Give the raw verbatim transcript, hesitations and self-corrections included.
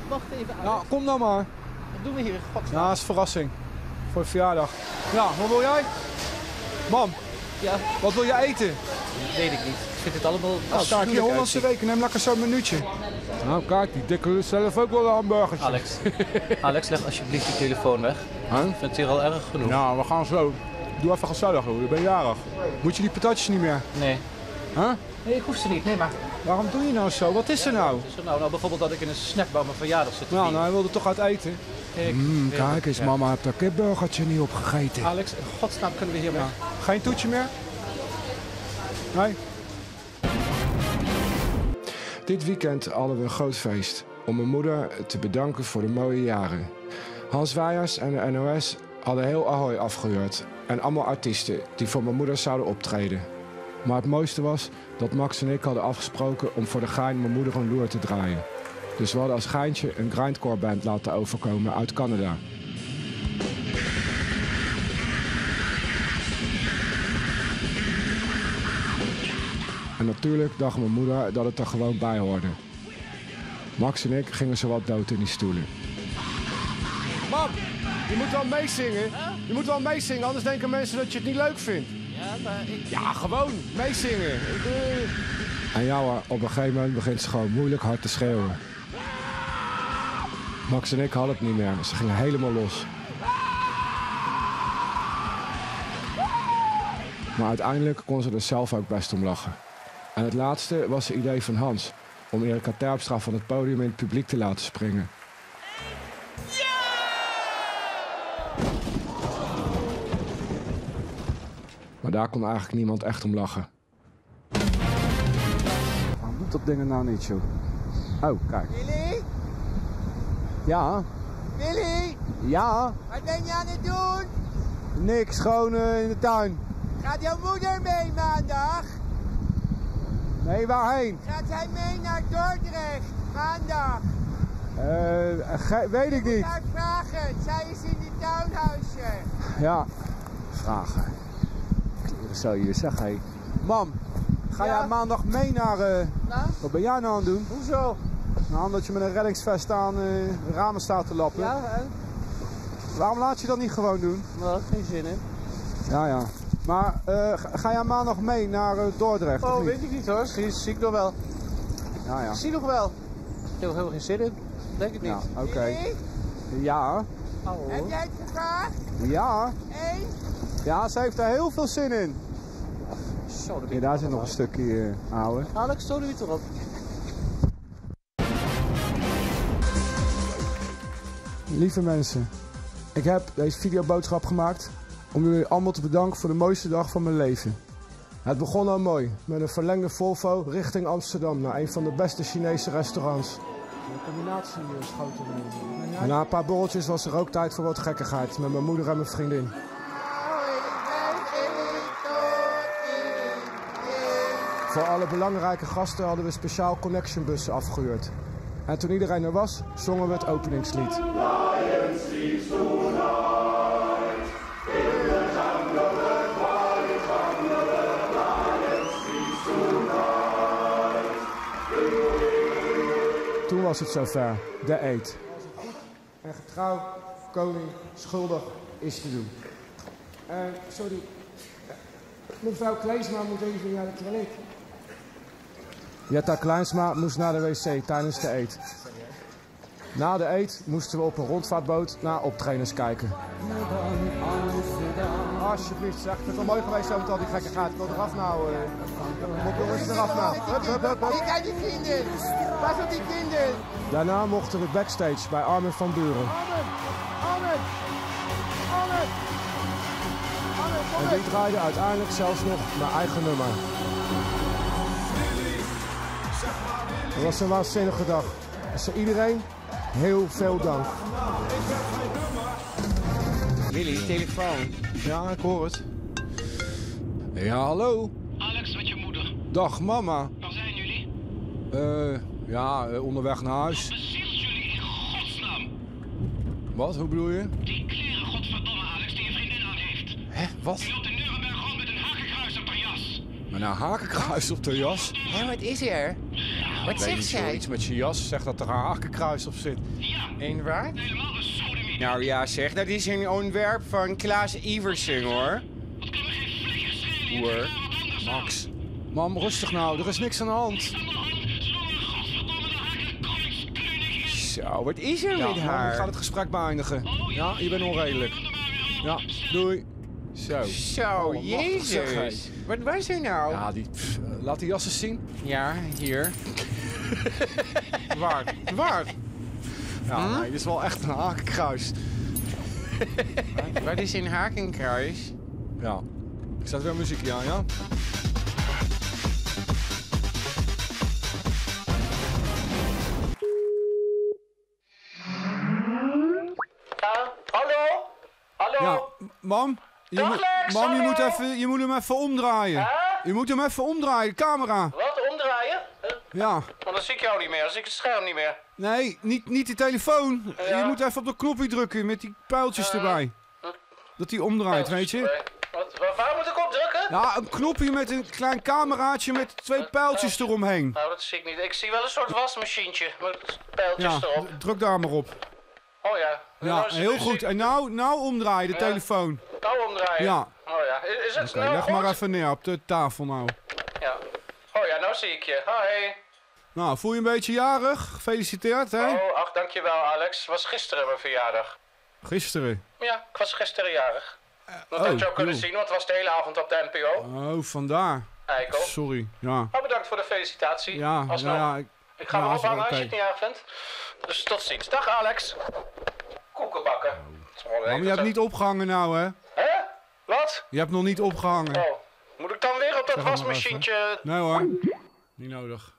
wacht even, Alex. Ja, kom dan maar. Wat doen we hier in godsnaam? Ja, dat is een verrassing. Voor de verjaardag. Ja, wat wil jij? Mam, Ja, wat wil je eten? weet ik niet. Ik vind het allemaal Nou, kijk, hier afschuwelijk Hollandse uitzien. weken. Neem lekker zo'n minuutje. Nou, kijk, die dikke lust zelf ook wel een hamburgertje. Alex, Alex, leg alsjeblieft die telefoon weg. Huh? Ik vind het hier al erg genoeg. Nou, we gaan zo. Doe even gezellig, hoor. Je bent jarig. Moet je die patatjes niet meer? Nee. Huh? Nee, ik hoef ze niet. Nee, maar... Waarom doe je nou zo? Wat is er nou? Wat is er nou? Nou, bijvoorbeeld dat ik in een snackbar mijn verjaardag zit te Nou, vieren. nou, hij wilde toch uit eten. Kijk, Mm, weer- kijk eens, ja. mama heeft dat kipburgertje niet opgegeten. Alex, in godsnaam kunnen we hier weg. Geen toetje meer? Nee? Dit weekend hadden we een groot feest om mijn moeder te bedanken voor de mooie jaren. Hans Wijers en de N O S hadden heel Ahoy afgehuurd en allemaal artiesten die voor mijn moeder zouden optreden. Maar het mooiste was dat Max en ik hadden afgesproken om voor de gein mijn moeder een loer te draaien. Dus we hadden als geintje een grindcore band laten overkomen uit Canada. En natuurlijk dacht mijn moeder dat het er gewoon bij hoorde. Max en ik gingen zowat dood in die stoelen. Mam, je moet wel meezingen. Je moet wel meezingen, anders denken mensen dat je het niet leuk vindt. Ja, maar ik... Ja, gewoon meezingen. Ik, uh... En ja hoor, op een gegeven moment begint ze gewoon moeilijk hard te schreeuwen. Max en ik hadden het niet meer. Ze gingen helemaal los. Maar uiteindelijk kon ze er zelf ook best om lachen. En het laatste was het idee van Hans. Om Erika Terpstra van het podium in het publiek te laten springen. Maar daar kon eigenlijk niemand echt om lachen. Waarom doet dat ding nou niet, joh? Oh, kijk. Willy? Ja, Willy? ja, Wat ben je aan het doen? niks, gewoon uh, in de tuin. Gaat jouw moeder mee maandag? Nee, waarheen? Gaat zij mee naar Dordrecht maandag? Uh, ge- weet ik niet. Laat vragen, zij is in die tuinhuisje. Ja, vragen. Kleren zo hier, zeg hé. Mam, ga Ja? jij maandag mee naar... Uh, Nou? wat ben jij nou aan het doen? Hoezo? Nou, omdat je met een reddingsvest aan uh, ramen staat te lappen. Ja, hè? Waarom laat je dat niet gewoon doen? Nou, geen zin in. Ja, ja. Maar uh, ga, ga jij maandag mee naar uh, Dordrecht? of Oh, niet? weet ik niet hoor. Zie, zie ik nog wel. Ja, ja. Ik zie nog wel. Ik heb er helemaal geen zin in. Denk ik niet. Ja, oké. Willy? Ja, Oh, heb jij het gevraagd? ja. Eén? Ja, ze heeft er heel veel zin in. Zo, dat ben Ja, ik daar nog zit nog wel. een stukje uh, ouwe. Alex, stoot er erop. Lieve mensen, ik heb deze videoboodschap gemaakt om jullie allemaal te bedanken voor de mooiste dag van mijn leven. Het begon al mooi, met een verlengde Volvo richting Amsterdam naar een van de beste Chinese restaurants. Een combinatie schoten. En na een paar borreltjes was er ook tijd voor wat gekkigheid met mijn moeder en mijn vriendin. Voor alle belangrijke gasten hadden we speciaal connection bussen afgehuurd. En toen iedereen er was, zongen we het openingslied. Toen was het zover, de eed. En getrouw, koning, schuldig is te doen. Uh, sorry, mevrouw Kleesma moet even naar de toilet. Jetta Kleinsma moest naar de wc tijdens de eed. Na de eed moesten we op een rondvaartboot naar optredens kijken. Alsjeblieft zeg, het is wel mooi geweest zo met al die gekke gaat. Ik wil eraf nou. Uh. Kom jongens, eraf nou. Hup, hup, hup, hup. Ik kijk die kinderen. Pas op die kinderen. Daarna mochten we backstage bij Armin van Buren. Armin! Armin! Armin, kom En die draaide uiteindelijk zelfs nog mijn eigen nummer. Het was een waanzinnige dag. Dus voor iedereen heel veel dank. Willy, telefoon. Ja, ik hoor het. Ja, hallo. Alex, met je moeder. Dag mama. Waar zijn jullie? Eh, ja, uh, onderweg naar huis. Bezielt jullie in godsnaam? Wat, hoe bedoel je? Die kleren, godverdomme Alex, die je vriendin aan heeft. Hè, wat? Die loopt in Nuremberg rond met een hakenkruis op haar jas. Maar nou, hakenkruis op de jas. Hé, wat is er? Ja, Wat zegt zij? Iets met je jas. Zeg dat er een hakenkruis op zit. Eén waar? Helemaal de sodemie. Nou ja, zeg, dat is een ontwerp van Klaas Iversen, hoor. Dat kan me geen flikker schelen. Je Hoor. denkt wel wat anders aan. Max. Mam, rustig nou. Er is niks aan de hand. Aan de hand, zolang een godverdomme de hakenkruiskönig is. Zo, wat is er Ja, met mam, haar? ik ga het gesprek beëindigen. Ja, je bent onredelijk. Ja, doei. Zo. Zo, Oh, machtig, zeg, jezus. Wat was er nou? Ja, Ja, die... pff, eh, laat die jas eens zien. hier. Waar? Waar? Ja, Hm? nee, dit is wel echt een hakenkruis. Wat is een hakenkruis? Ja. Ik zet weer muziekje aan, ja? Hallo? Hallo? Ja, mam. Je, Dag, moet- Lex, mam, je hallo. moet, even, je moet hem even omdraaien. Je moet hem even omdraaien, de camera. Wat, omdraaien? Huh? Ja. Want dan zie ik jou niet meer, dan zie ik het scherm niet meer. Nee, niet, niet de telefoon. Ja. Je moet even op dat knopje drukken met die pijltjes erbij. Dat die omdraait, weet je? Nee. Wat, waar, waar moet ik op drukken? Ja, een knopje met een klein cameraatje met twee pijltjes eromheen. Nou, dat zie ik niet. Ik zie wel een soort wasmachientje met pijltjes Ja, erop. d- druk daar maar op. Oh ja. Ja, Nou is het heel muziek. goed. En nou, nou omdraaien, de telefoon. Nou omdraaien? Ja. Oh ja. Is, is het Oké, nou leg goed? maar even neer op de tafel nou. Ja. Oh ja, nou zie ik je. Hoi. Nou, voel je een beetje jarig? Gefeliciteerd, hè? Oh, ach, dankjewel Alex. Was gisteren mijn verjaardag. Gisteren. Ja, ik was gisteren jarig. Dat oh, had je ook kunnen joh. zien, want het was de hele avond op de N P O. Oh, vandaar. Eikel. Sorry. Ja. Oh, bedankt voor de felicitatie. Ja, Alsnog. ja, ja. Ik, Ik ga ja, hem is- ophangen als oké. je het niet erg vindt. Dus tot ziens. Dag Alex. Koekenbakken. Maar je hebt niet opgehangen nou, hè? Hè? Wat? Je hebt nog niet opgehangen. Oh. Moet ik dan weer op dat Zeg het maar wasmachientje? Nee hoor. Niet nodig.